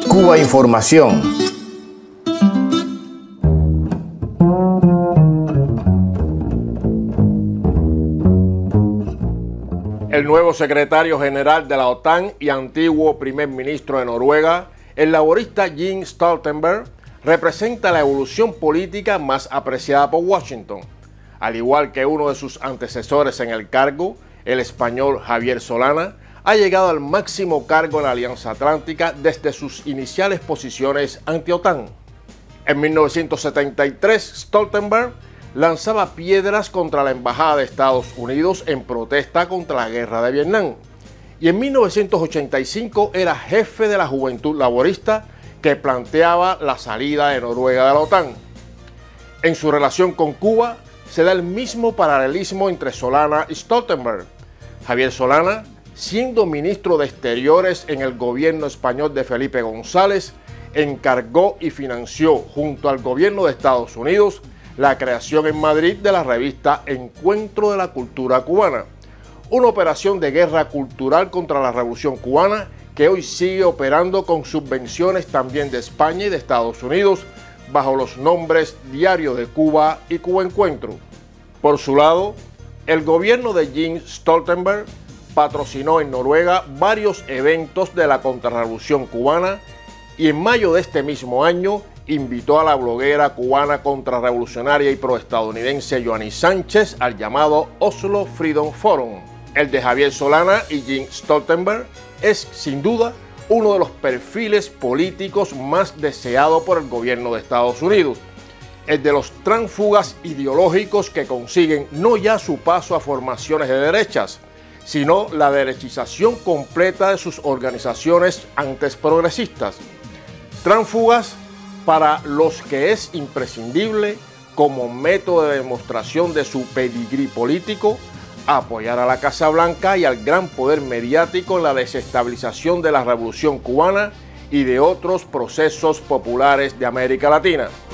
Cuba Información. El nuevo secretario general de la OTAN y antiguo primer ministro de Noruega, el laborista Jens Stoltenberg, representa la evolución política más apreciada por Washington. Al igual que uno de sus antecesores en el cargo, el español Javier Solana, ha llegado al máximo cargo en la Alianza Atlántica desde sus iniciales posiciones anti-OTAN. En 1973, Stoltenberg lanzaba piedras contra la Embajada de Estados Unidos en protesta contra la guerra de Vietnam. Y en 1985 era jefe de la Juventud Laborista que planteaba la salida de Noruega de la OTAN. En su relación con Cuba se da el mismo paralelismo entre Solana y Stoltenberg. Javier Solana, siendo ministro de Exteriores en el gobierno español de Felipe González, encargó y financió junto al gobierno de Estados Unidos la creación en Madrid de la revista Encuentro de la Cultura Cubana, una operación de guerra cultural contra la Revolución Cubana que hoy sigue operando con subvenciones también de España y de Estados Unidos bajo los nombres Diario de Cuba y Cuba Encuentro. Por su lado, el gobierno de Jens Stoltenberg patrocinó en Noruega varios eventos de la contrarrevolución cubana y en mayo de este mismo año invitó a la bloguera cubana contrarrevolucionaria y proestadounidense Joanny Sánchez al llamado Oslo Freedom Forum. El de Javier Solana y Jens Stoltenberg es sin duda uno de los perfiles políticos más deseados por el gobierno de Estados Unidos, el de los tránsfugas ideológicos que consiguen no ya su paso a formaciones de derechas, sino la derechización completa de sus organizaciones antes progresistas. Tránsfugas para los que es imprescindible, como método de demostración de su pedigrí político, apoyar a la Casa Blanca y al gran poder mediático en la desestabilización de la Revolución Cubana y de otros procesos populares de América Latina.